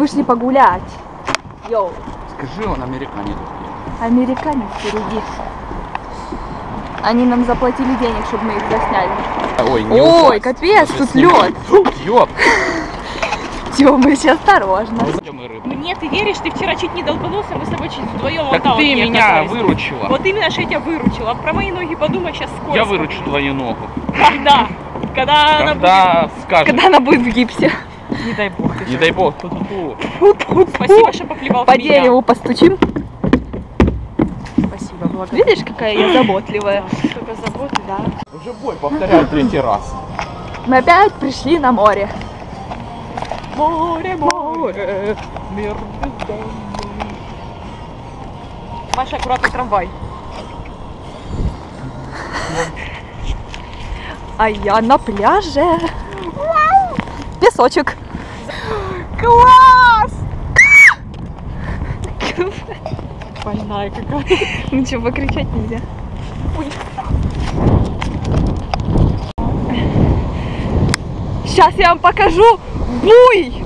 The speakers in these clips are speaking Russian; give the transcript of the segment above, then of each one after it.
вышли погулять. Йоу. Скажи, он американец. Американец впереди. Они нам заплатили денег, чтобы мы их засняли. Ой, не Ой, упасть. капец, тут Снимай. лед. Ёп. Тёмыч, осторожно. Мне ты веришь, ты вчера чуть не долбанулся, мы с тобой чуть вдвоем Так ты меня выручила. Вот именно, что я тебя выручила. Про мои ноги подумай, сейчас сколько. Я выручу твою ногу. Когда? Когда скажешь. Когда она будет в гипсе. Не дай бог. Не дай бог. Спасибо, что поплевал По в меня. дереву постучим. Спасибо, благодарю. Видишь, какая я заботливая. Сколько заботы, да. Уже бой повторяю 3-й раз. Мы опять пришли на море. Море, море, мир бездонный. Маша, аккуратно трамвай. А я на пляже. Песочек. Класс! Больная какая. Ничего, покричать нельзя. Сейчас я вам покажу буй!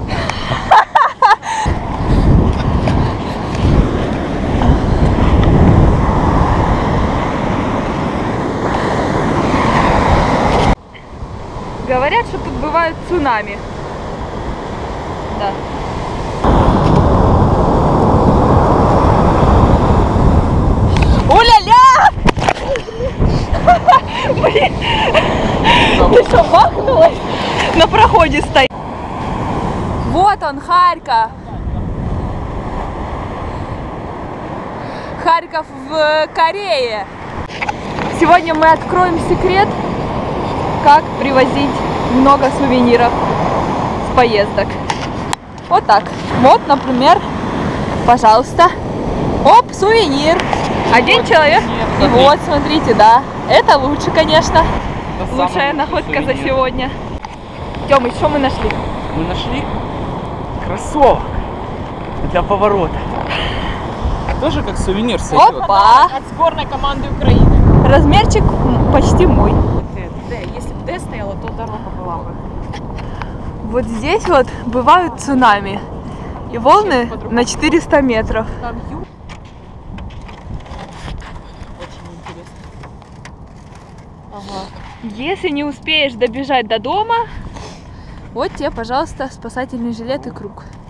Говорят, что тут бывают цунами. Да. Уля-ля! Блин! Ты что, бахнулась? На проходе стоит. Вот он, Харьков. Харьков в Корее. Сегодня мы откроем секрет, как привозить много сувениров с поездок. Вот так. Вот, например, пожалуйста. Оп, сувенир. Один человек. И вот, смотрите, да. Это лучше, конечно. Лучшая находка за сегодня. Тёмыч, что мы нашли? Мы нашли кроссовок для поворота. Тоже как сувенир сойдет. Опа! От сборной команды Украины. Размерчик почти мой. Д. Если бы Д стояла, то дорога была бы. Вот здесь вот бывают цунами. И волны на 400 метров. Там Ю. Очень интересно. Ага. Если не успеешь добежать до дома, вот тебе, пожалуйста, спасательный жилет и круг.